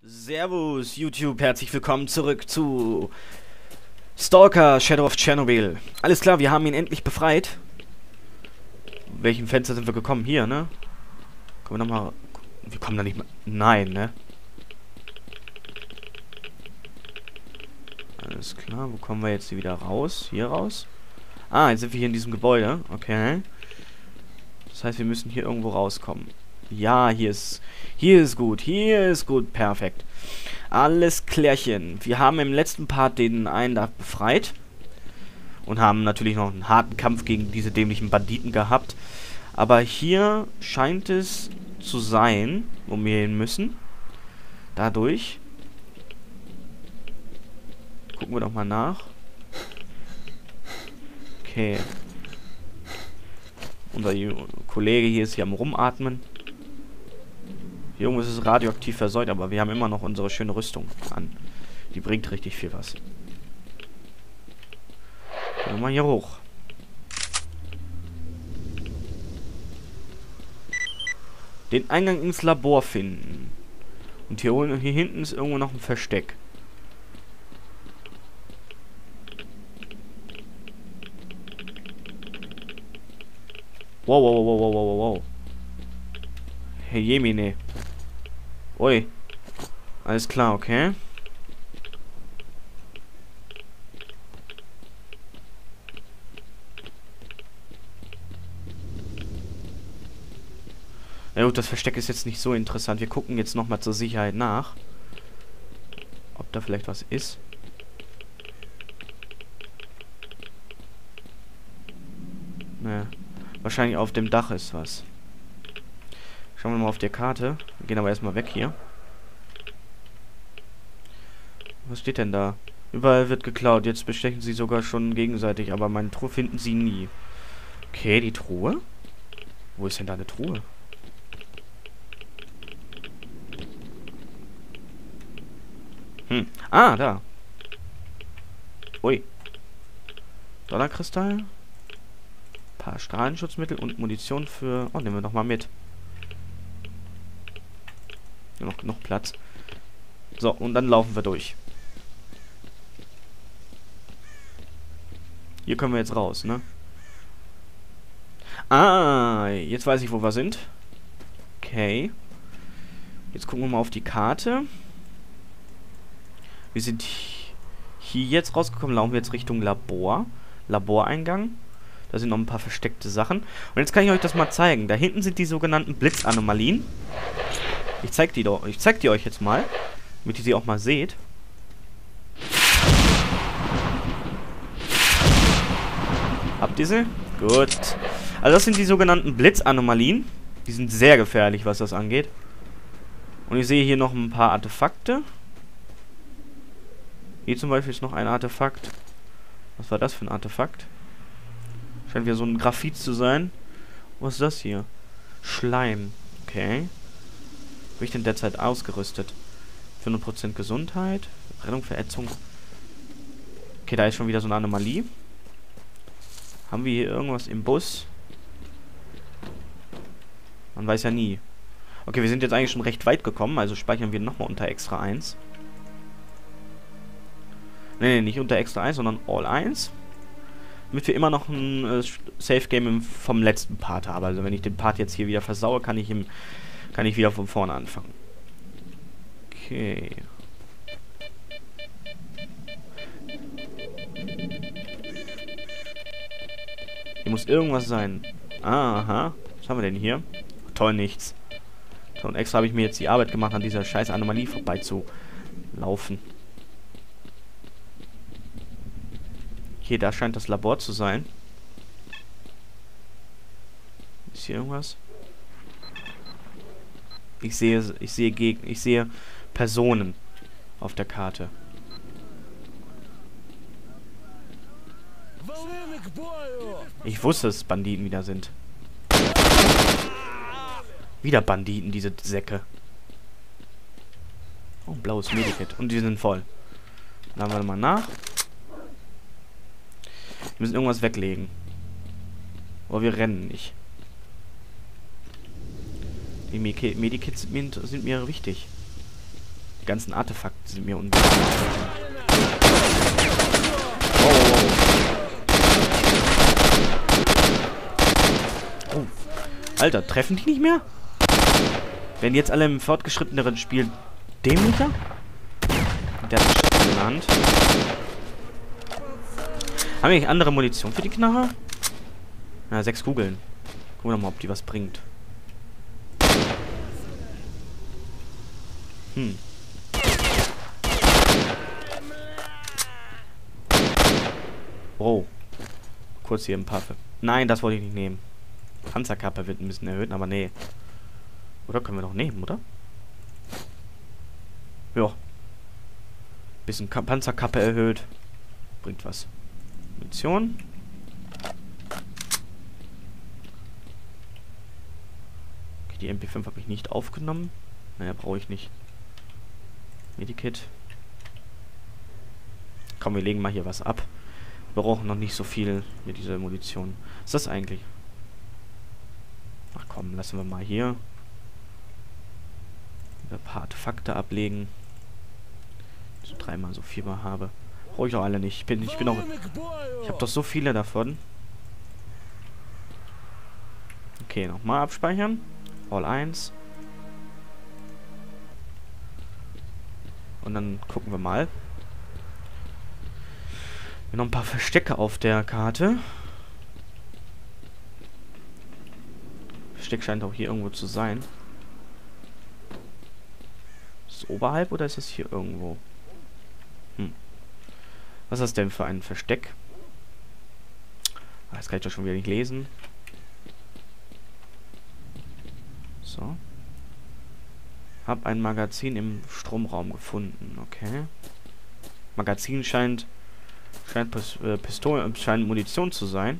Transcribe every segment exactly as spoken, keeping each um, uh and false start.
Servus YouTube, herzlich willkommen zurück zu Stalker Shadow of Chernobyl. Alles klar, wir haben ihn endlich befreit. Welchen Fenster sind wir gekommen? Hier, ne? Kommen wir nochmal... Wir kommen da nicht mehr... Nein, ne? Alles klar, wo kommen wir jetzt wieder raus? Hier raus? Ah, jetzt sind wir hier in diesem Gebäude. Okay. Das heißt, wir müssen hier irgendwo rauskommen. Ja, hier ist... Hier ist gut, hier ist gut, perfekt. Alles klärchen. Wir haben im letzten Part den einen da befreit. Und haben natürlich noch einen harten Kampf gegen diese dämlichen Banditen gehabt. Aber hier scheint es zu sein, wo wir hin müssen. Dadurch. Gucken wir doch mal nach. Okay. Unser Kollege hier ist hier am Rumatmen. Hier irgendwo ist es radioaktiv verseucht, aber wir haben immer noch unsere schöne Rüstung an. Die bringt richtig viel was. Gehen wir mal hier hoch. Den Eingang ins Labor finden. Und hier, hier hinten ist irgendwo noch ein Versteck. Wow, wow, wow, wow, wow, wow. Hey, Jemine. Ui. Alles klar, okay. Ja gut, das Versteck ist jetzt nicht so interessant. Wir gucken jetzt nochmal zur Sicherheit nach. Ob da vielleicht was ist. Ne. Wahrscheinlich auf dem Dach ist was. Schauen wir mal auf der Karte. Wir gehen aber erstmal weg hier. Was steht denn da? Überall wird geklaut. Jetzt bestechen sie sogar schon gegenseitig, aber meine Truhe finden sie nie. Okay, die Truhe? Wo ist denn da eine Truhe? Hm. Ah, da. Ui. Dollarkristall. Paar Strahlenschutzmittel und Munition für... Oh, nehmen wir doch mal mit. Noch genug Platz. So, und dann laufen wir durch. Hier können wir jetzt raus, ne? Ah, jetzt weiß ich, wo wir sind. Okay. Jetzt gucken wir mal auf die Karte. Wir sind hier jetzt rausgekommen. Laufen wir jetzt Richtung Labor. Laboreingang. Da sind noch ein paar versteckte Sachen. Und jetzt kann ich euch das mal zeigen. Da hinten sind die sogenannten Blitzanomalien. Ich zeig die doch. Ich zeig die euch jetzt mal, damit ihr sie auch mal seht. Habt ihr sie? Gut. Also das sind die sogenannten Blitzanomalien. Die sind sehr gefährlich, was das angeht. Und ich sehe hier noch ein paar Artefakte. Hier zum Beispiel ist noch ein Artefakt. Was war das für ein Artefakt? Scheint wieder so ein Graphit zu sein. Was ist das hier? Schleim. Okay. Bin ich denn derzeit ausgerüstet? fünfhundert Prozent Gesundheit. Rennung, Verätzung. Okay, da ist schon wieder so eine Anomalie. Haben wir hier irgendwas im Bus? Man weiß ja nie. Okay, wir sind jetzt eigentlich schon recht weit gekommen. Also speichern wir nochmal unter extra eins. Ne, ne, nicht unter extra eins, sondern all eins. Damit wir immer noch ein äh, Safe-Game vom letzten Part haben. Also wenn ich den Part jetzt hier wieder versaue, kann ich im Kann ich wieder von vorne anfangen. Okay. Hier muss irgendwas sein. Aha. Was haben wir denn hier? Toll, nichts. So, und extra habe ich mir jetzt die Arbeit gemacht, an dieser scheiß Anomalie vorbeizulaufen. Okay, da scheint das Labor zu sein. Ist hier irgendwas? Ich sehe, ich sehe Gegner, ich sehe Personen auf der Karte. Ich wusste, dass es Banditen wieder sind. Wieder Banditen, diese Säcke. Oh, ein blaues Medikit. Und die sind voll. Laden wir mal nach. Wir müssen irgendwas weglegen. Aber wir rennen nicht. Die Medikits sind mir wichtig. Die ganzen Artefakte sind mir unbekannt. Oh, oh, oh. Oh. Alter, treffen die nicht mehr? Werden jetzt alle im fortgeschritteneren Spiel dämlicher? Der hat einen Schuss in der Hand. Haben wir nicht andere Munition für die Knarre? Na, sechs Kugeln. Gucken wir mal, ob die was bringt. Hm. Oh. Kurz hier im Puffe. Nein, das wollte ich nicht nehmen. Panzerkappe wird ein bisschen erhöht, aber nee. Oder können wir doch nehmen, oder? Ja. Bisschen Ka Panzerkappe erhöht. Bringt was. Munition. Okay, die M P fünf habe ich nicht aufgenommen. Naja, brauche ich nicht. Medikit. Komm, wir legen mal hier was ab. Wir brauchen noch nicht so viel mit dieser Munition. Was ist das eigentlich? Ach komm, lassen wir mal hier ein paar Artefakte ablegen. So dreimal so viel mal habe. Brauche ich doch alle nicht. Ich bin, ich bin auch. Ich habe doch so viele davon. Okay, nochmal abspeichern. All eins. Und dann gucken wir mal. Wir noch ein paar Verstecke auf der Karte. Versteck scheint auch hier irgendwo zu sein. Ist es oberhalb oder ist es hier irgendwo? Hm. Was ist das denn für ein Versteck? Ah, das kann ich doch schon wieder nicht lesen. So. Hab ein Magazin im Stromraum gefunden. Okay. Magazin scheint scheint Pis äh, Pistolen, scheint Munition zu sein.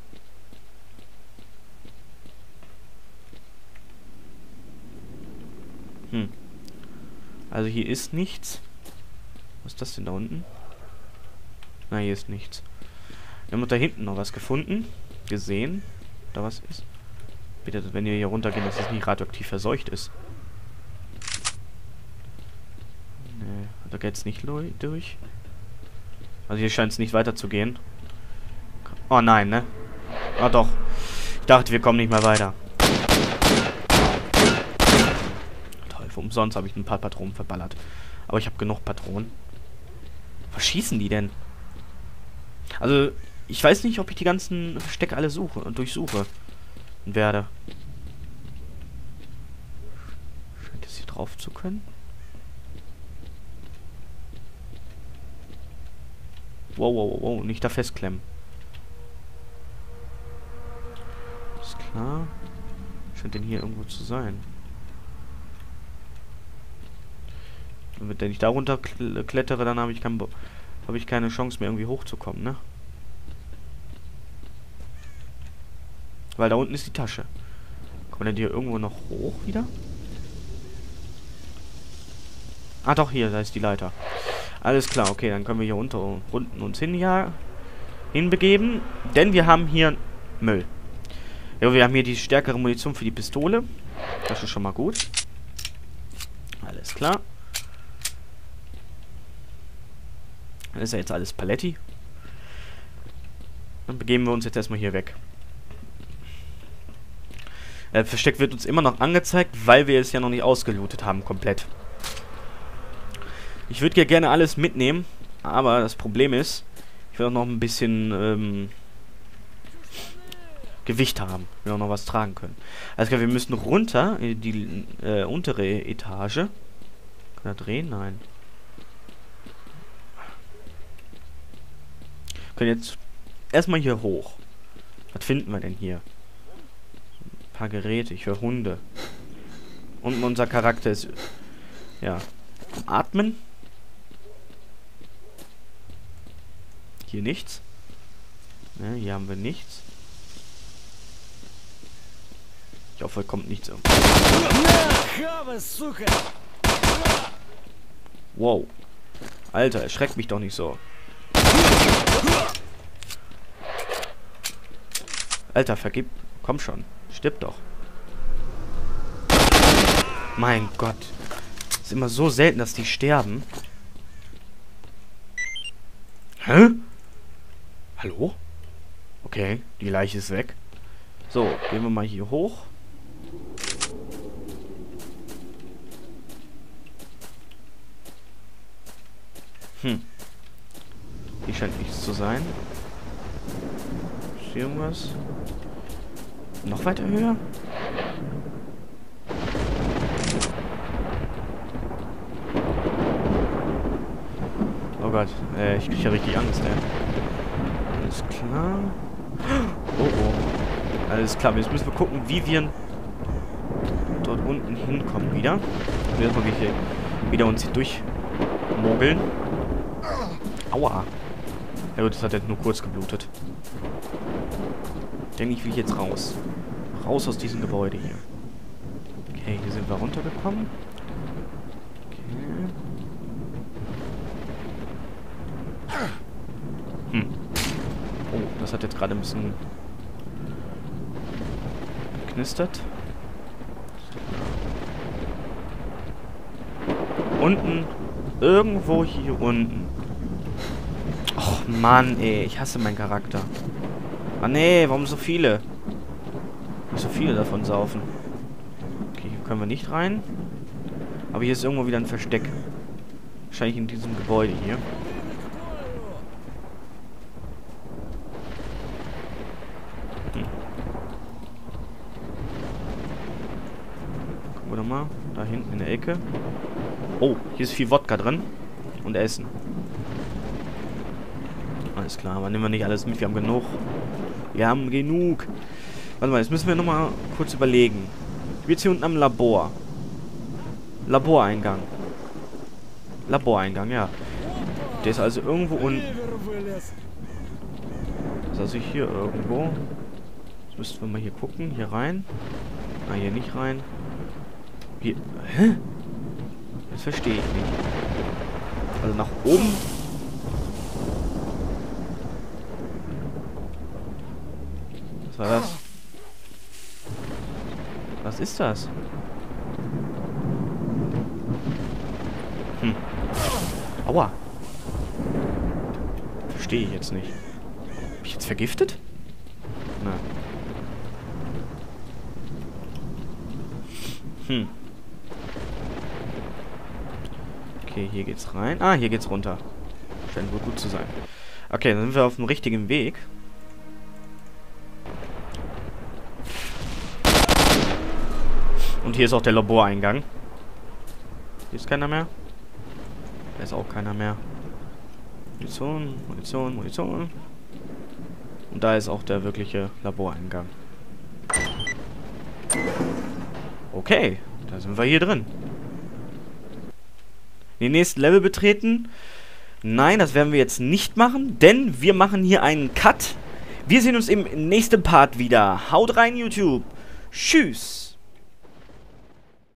Hm. Also hier ist nichts. Was ist das denn da unten? Na, hier ist nichts. Wir haben da hinten noch was gefunden. Gesehen. Da was ist. Bitte, wenn wir hier runtergehen, dass es nicht radioaktiv verseucht ist. Nee, da geht's nicht durch. Also hier scheint es nicht weiter zu gehen. Oh nein, ne? Ah doch. Ich dachte, wir kommen nicht mehr weiter. Toll, für umsonst habe ich ein paar Patronen verballert. Aber ich habe genug Patronen. Was schießen die denn? Also, ich weiß nicht, ob ich die ganzen Verstecke alle suche und durchsuche werde. Scheint es hier drauf zu können? Wow, wow, wow, wow, nicht da festklemmen. Ist klar. Scheint denn hier irgendwo zu sein. Wenn ich da runter klettere, dann habe ich kein habe ich keine Chance mehr irgendwie hochzukommen, ne? Weil da unten ist die Tasche. Kommt man denn hier irgendwo noch hoch wieder? Ah doch, hier, da ist die Leiter. Alles klar, okay, dann können wir hier unter unten uns hin, ja, hinbegeben. Denn wir haben hier Müll. Ja, wir haben hier die stärkere Munition für die Pistole. Das ist schon mal gut. Alles klar. Dann ist ja jetzt alles Paletti. Dann begeben wir uns jetzt erstmal hier weg. Äh, Versteck wird uns immer noch angezeigt, weil wir es ja noch nicht ausgelootet haben, komplett. Ich würde ja gerne alles mitnehmen, aber das Problem ist, ich will auch noch ein bisschen ähm, Gewicht haben. Wir auch noch was tragen können. Also wir müssen runter in die äh, untere Etage. Kann er drehen? Nein. Wir können jetzt erstmal hier hoch. Was finden wir denn hier? Ein paar Geräte. Ich höre Hunde. Und unser Charakter ist ja Atmen. Hier nichts. Ne, hier haben wir nichts. Ich hoffe, kommt nichts. Wow. Alter, erschreckt mich doch nicht so. Alter, vergib. Komm schon. Stirb doch. Mein Gott. Ist immer so selten, dass die sterben. Hä? Hallo? Okay, die Leiche ist weg. So, gehen wir mal hier hoch. Hm. Hier scheint nichts zu sein. Ist hier irgendwas? Noch weiter höher? Oh Gott, äh, ich krieg ja richtig Angst, ey. Alles klar. Oh oh. Alles klar, jetzt müssen wir gucken, wie wir dort unten hinkommen wieder. Und jetzt mal hier wieder uns hier durchmogeln. Aua. Ja gut, das hat jetzt nur kurz geblutet. Ich denke, ich will jetzt raus. Raus aus diesem Gebäude hier. Okay, hier sind wir runtergekommen. Okay. Hm. Oh, das hat jetzt gerade ein bisschen geknistert. Unten. Irgendwo hier unten. Och, Mann, ey. Ich hasse meinen Charakter. Ah, nee. Warum so viele? Nicht so viele davon saufen. Okay, hier können wir nicht rein. Aber hier ist irgendwo wieder ein Versteck. Wahrscheinlich in diesem Gebäude hier. Hm. Gucken wir doch mal. Da hinten in der Ecke. Oh, hier ist viel Wodka drin. Und Essen. Alles klar, aber nehmen wir nicht alles mit. Wir haben genug. Wir haben genug. Warte mal, jetzt müssen wir nochmal kurz überlegen. Ich bin jetzt hier unten am Labor. Laboreingang. Laboreingang, ja. Der ist also irgendwo unten. Ist also hier irgendwo. Jetzt müssten wir mal hier gucken. Hier rein. Ah, hier nicht rein. Hier. Hä? Das verstehe ich nicht. Also nach oben. Was war das? Was ist das? Hm. Aua. Verstehe ich jetzt nicht. Hab ich jetzt vergiftet? Na. Hm. Okay, hier geht's rein. Ah, hier geht's runter. Scheint wohl gut zu sein. Okay, dann sind wir auf dem richtigen Weg. Und hier ist auch der Laboreingang. Hier ist keiner mehr. Da ist auch keiner mehr. Munition, Munition, Munition. Und da ist auch der wirkliche Laboreingang. Okay, da sind wir hier drin. Den nächsten Level betreten. Nein, das werden wir jetzt nicht machen, denn wir machen hier einen Cut. Wir sehen uns im nächsten Part wieder. Haut rein, YouTube. Tschüss.